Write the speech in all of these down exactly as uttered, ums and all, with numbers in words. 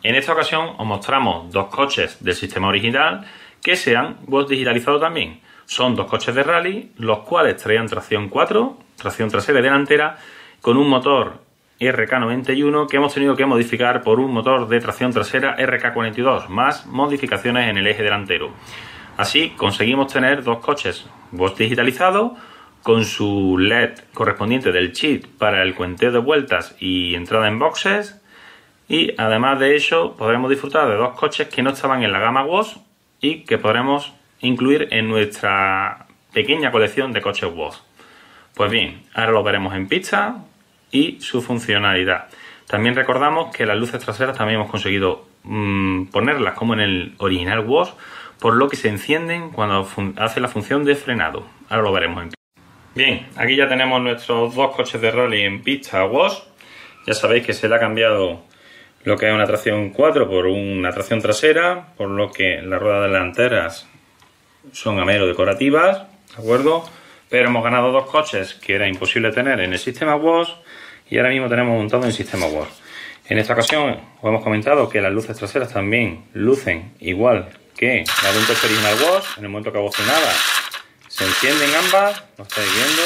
En esta ocasión os mostramos dos coches del sistema original que se han web digitalizado también. Son dos coches de rally, los cuales traían tracción cuatro, tracción trasera y delantera, con un motor R K noventa y uno que hemos tenido que modificar por un motor de tracción trasera R K cuarenta y dos, más modificaciones en el eje delantero. Así conseguimos tener dos coches web digitalizados con su L E D correspondiente del chip para el cuenteo de vueltas y entrada en boxes. Y además de ello podremos disfrutar de dos coches que no estaban en la gama W O S y que podremos incluir en nuestra pequeña colección de coches W O S. Pues bien, ahora lo veremos en pista y su funcionalidad. También recordamos que las luces traseras también hemos conseguido mmm, ponerlas como en el original W O S, por lo que se encienden cuando hace la función de frenado. Ahora lo veremos en pista. Bien, aquí ya tenemos nuestros dos coches de rally en pista W O S. Ya sabéis que se le ha cambiado lo que es una tracción cuatro por una tracción trasera, por lo que las ruedas delanteras son a mero decorativas, ¿de acuerdo? Pero hemos ganado dos coches que era imposible tener en el sistema W O S y ahora mismo tenemos montado en el sistema W O S. En esta ocasión os hemos comentado que las luces traseras también lucen igual que la de un coche original W O S. En el momento que hago frenada se encienden ambas, lo estáis viendo.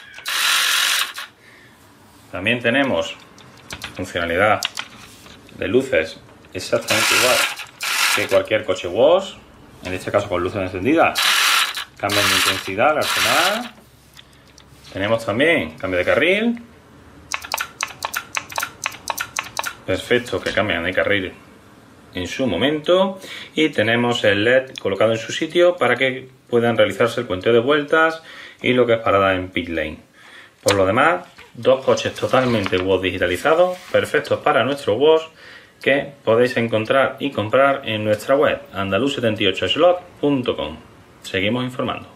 También tenemos funcionalidad de luces exactamente igual que cualquier coche W O S, en este caso con luces encendidas. Cambian de intensidad al frenar. Tenemos también cambio de carril. Perfecto, que cambian de carril en su momento. Y tenemos el L E D colocado en su sitio para que puedan realizarse el cuenteo de vueltas y lo que es parada en pit lane. Por lo demás, dos coches totalmente W O S digitalizados, perfectos para nuestro W O S, que podéis encontrar y comprar en nuestra web andaluz setenta y ocho slot punto com. Seguimos informando.